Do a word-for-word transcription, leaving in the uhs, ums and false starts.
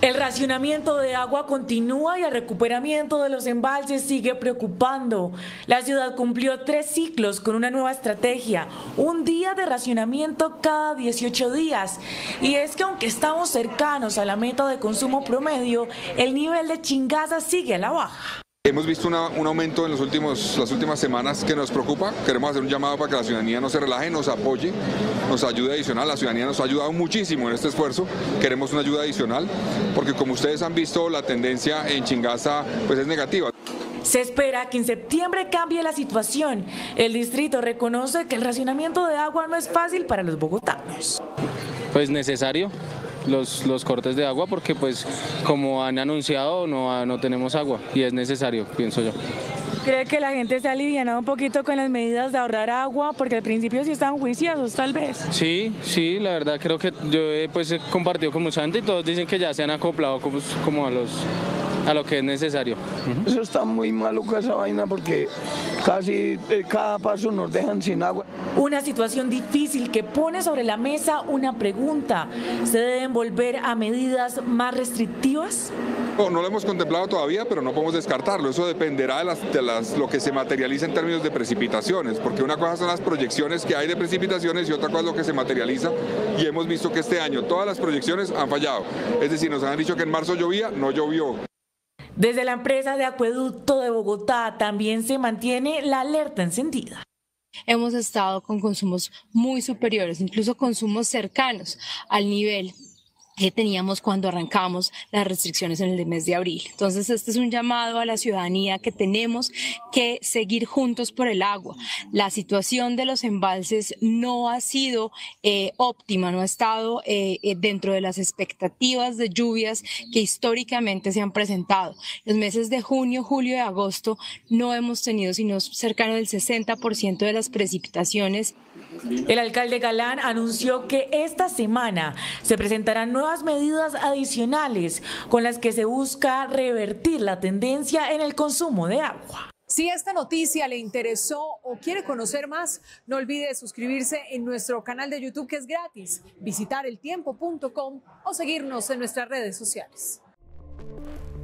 El racionamiento de agua continúa y el recuperamiento de los embalses sigue preocupando. La ciudad cumplió tres ciclos con una nueva estrategia, un día de racionamiento cada dieciocho días. Y es que aunque estamos cercanos a la meta de consumo promedio, el nivel de Chingaza sigue a la baja. Hemos visto una, un aumento en los últimos, las últimas semanas que nos preocupa. Queremos hacer un llamado para que la ciudadanía no se relaje, nos apoye, nos ayude adicional. La ciudadanía nos ha ayudado muchísimo en este esfuerzo. Queremos una ayuda adicional porque, como ustedes han visto, la tendencia en Chingaza pues, es negativa. Se espera que en septiembre cambie la situación. El distrito reconoce que el racionamiento de agua no es fácil para los bogotanos. Pues necesario. Los, los cortes de agua porque pues como han anunciado no, no tenemos agua y es necesario, pienso yo. ¿Cree que la gente se ha alivianado un poquito con las medidas de ahorrar agua? Porque al principio sí estaban juiciosos tal vez. Sí, sí, la verdad creo que yo he, pues, he compartido con mucha gente y todos dicen que ya se han acoplado como, como a los... a lo que es necesario. Uh-huh. Eso está muy maluco esa vaina porque casi eh, cada paso nos dejan sin agua. Una situación difícil que pone sobre la mesa una pregunta. ¿Se deben volver a medidas más restrictivas? No, no lo hemos contemplado todavía, pero no podemos descartarlo. Eso dependerá de, las, de las, lo que se materializa en términos de precipitaciones, porque una cosa son las proyecciones que hay de precipitaciones y otra cosa es lo que se materializa. Y hemos visto que este año todas las proyecciones han fallado. Es decir, nos han dicho que en marzo llovía, no llovió. Desde la empresa de acueducto de Bogotá también se mantiene la alerta encendida. Hemos estado con consumos muy superiores, incluso consumos cercanos al nivel que teníamos cuando arrancamos las restricciones en el mes de abril. Entonces este es un llamado a la ciudadanía que tenemos que seguir juntos por el agua. La situación de los embalses no ha sido eh, óptima, no ha estado eh, dentro de las expectativas de lluvias que históricamente se han presentado. Los meses de junio, julio y agosto no hemos tenido sino cercano del sesenta por ciento de las precipitaciones. El alcalde Galán anunció que esta semana se presentarán nuevas medidas adicionales con las que se busca revertir la tendencia en el consumo de agua. Si esta noticia le interesó o quiere conocer más, no olvide suscribirse en nuestro canal de YouTube, que es gratis, visitar el tiempo punto com o seguirnos en nuestras redes sociales.